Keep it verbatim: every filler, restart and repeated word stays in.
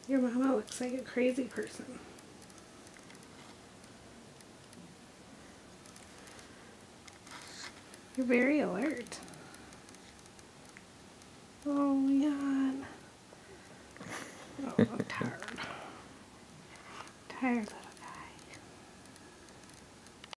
Your mama looks like a crazy person. You're very alert. Oh my god. Oh, I'm tired. Tired.